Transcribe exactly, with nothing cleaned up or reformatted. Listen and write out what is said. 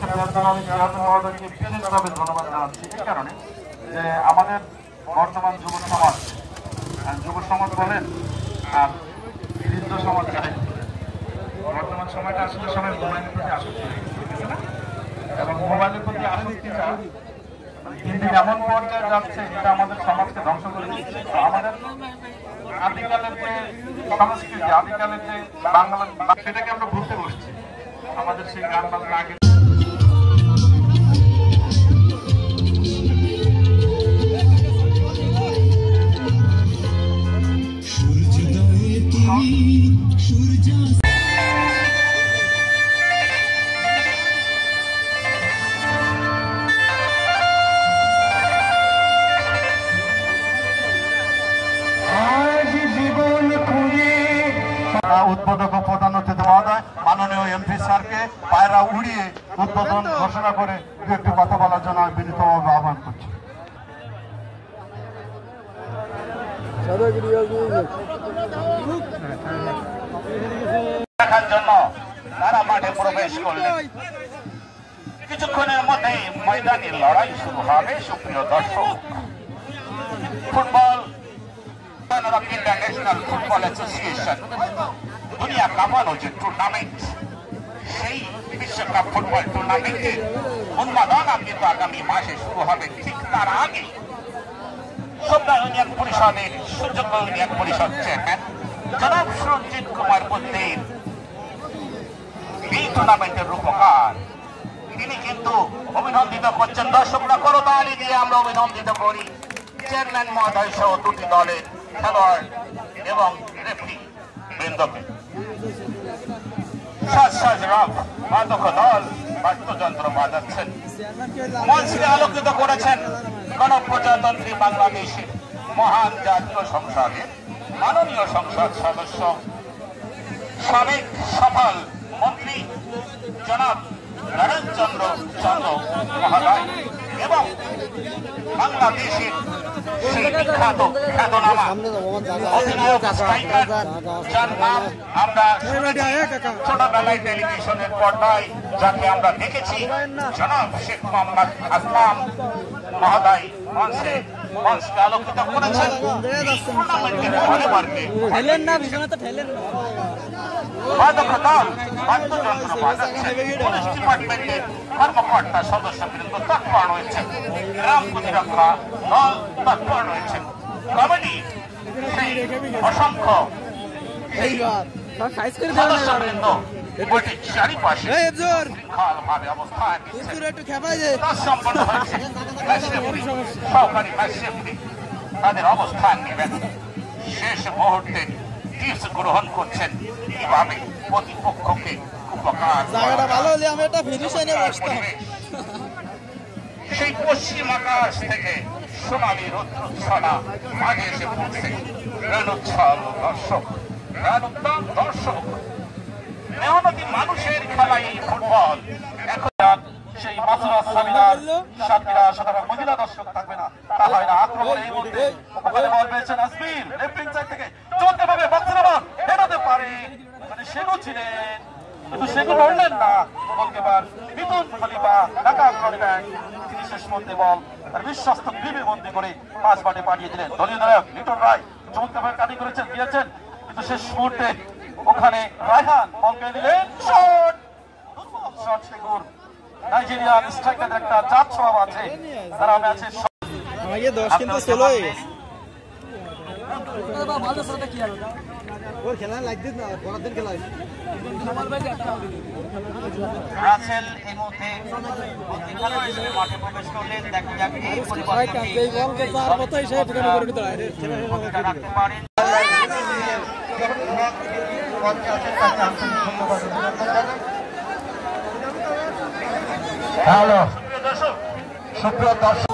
আমি চেয়ারম্যান মহোদয়কে বিশেষভাবে ধন্যবাদ জানাচ্ছি এই কারণে যে আমাদের বর্তমান যুব সমাজ যুব সমাজ বলেন আর বৃদ্ধ সমাজ যাই বর্তমান সময়টা আসলে সবাই মোবাইলের প্রতি আসক্তি হয়ে গেছে না এবং মোবাইলের প্রতি আসক্তিটা দিন দিন এমন পর্যায়ে যাচ্ছে যেটা আমাদের সমাজকে ধ্বংস করে দিচ্ছে। আমাদের আদিকালের যে সংস্কৃতি আদিকালের যে বাংলা সেটাকে আমরা ভুলতে বসছি। আমাদের সেই গান বাজনা আগে উদ্বোধক ও প্রধান অতিথি মহোদয় মাননীয় এমপি স্যারকে পায়রা উড়িয়ে উদ্বোধন ঘোষণা করে দু একটি কথা বলার জন্য আমি বিনীতভাবে আহ্বান করছি। দেখার জন্য তারা মাঠে প্রবেশ করলেন। কিছুক্ষণের মধ্যে ময়দানি লড়াই শুরু হবে। সুপ্রিয় দর্শক, ফুটবল ইন্টারন্যাশনাল ফুটবল অ্যাসোসিয়েশন দুনিয়া কাঁপানো যে টুর্নামেন্ট, সেই বিশ্বকাপ ফুটবল টুর্নামেন্টের উন্মাদনা কিন্তু আগামী মাসে শুরু হবে। ঠিক তার আগে সন্ধ্যা ইউনিয়ন পরিষদের সুযোগ্য ইউনিয়ন পরিষদ চেয়ারম্যান জনাব সুরঞ্জিত কুমার বুদ্ধির এই টুর্নামেন্টের রূপকার তিনি কিন্তু অভিনন্দিত করছেন। দর্শকরা করতালি দিয়ে আমরা অভিনন্দিত করি চেয়ারম্যান মহোদয় সহ দুটি দলের খেলোয়াড় এবং রেফারি বৃন্দকে। সাজ সাজ রাফ বাদক দল বাদ্যযন্ত্র বাজাচ্ছেন। মঞ্চে আলোকিত করেছেন গণপ্রজাতন্ত্রী বাংলাদেশের মহান জাতীয় সংসদের মাননীয় সংসদ সদস্য সাবেক সফল মন্ত্রী জনাব নরেন চন্দ্র চন্দ্র মহোদয় এবং বাংলাদেশের সেই বিখ্যাত খ্যাতনামা অধিনায়ক স্ট্রাইকার যার নাম আমরা ছোটবেলায় টেলিভিশনের পর্দায় যাকে আমরা দেখেছি জনাব শেখ মোহাম্মদ আসলাম মহোদয় মঞ্চে মঞ্চকে আলোকিত করেছেন। টুর্নামেন্টের পরিবারকে বাদক দল বাদ্যযন্ত্র বাজাচ্ছেন। পুলিশ ডিপার্টমেন্টের কর্মকর্তা সদস্যবৃন্দ তৎপর রয়েছেন। গ্রাম প্রতিরক্ষা দল তৎপর রয়েছেন। কমিটি সেই অসংখ্য সদস্যবৃন্দ বইটির চারিপাশে শৃঙ্খলভাবে অবস্থান সম্পন্ন হয়েছে। সহকারী ম্যাজিস্ট্রেট তাদের অবস্থান নেবেন। শেষ মুহূর্তে টিপস গ্রহণ করছেন কিভাবে প্রতিপক্ষকে উপকার সেই পশ্চিম আকাশ থেকে সোনালী রৌদ্রচ্ছটা মাঝে এসে পড়ছে। রেণুচ্ছল দর্শক রেণুত্তম দর্শক মেহনতি মানুষের খেলা এই ফুটবল। এখন সেই মাসুরা সাবিনার সাতক্ষীরা শতভাগ মহিলা দর্শক থাকবে না, তা হয় না। আক্রমণ এই মুহূর্তে ওখানে বল পেয়েছেন আসমির লেফট সাইড থেকে চলতে পারবে বাক্সিনামান হেরাতে পারে। মানে সেগু ছিলেন কিন্তু সেগু লড়লেন না। গোলকিপার মিথুন খলিফা ঢাকা ব্যাংক তিনি শেষ মুহূর্তে বল আর বিশ্বস্ত গ্রিপে বন্দি করে পাঁচ বাটে পাঠিয়ে দিলেন। দলীয় নায়ক লিটন রায় চমৎকার কাটি করেছেন দিয়েছেন কিন্তু শেষ মুহূর্তে ওখানে রায়হান বল পেয়ে দিলেন। শট শট সেগুর নাইজেরিয়ান স্ট্রাইকারদের একটা জাত স্বভাব আছে, তারা ম্যাচে দশ কিন্তু ছিল ওর খেলা লাগছে না পরের দিন খেলা রাসেল এই মুহূর্তে মাঠে প্রবেশ করলেন। দেখা যাক এই হ্যালো সুপ্রিয় দর্শক সুপ্রিয় দর্শক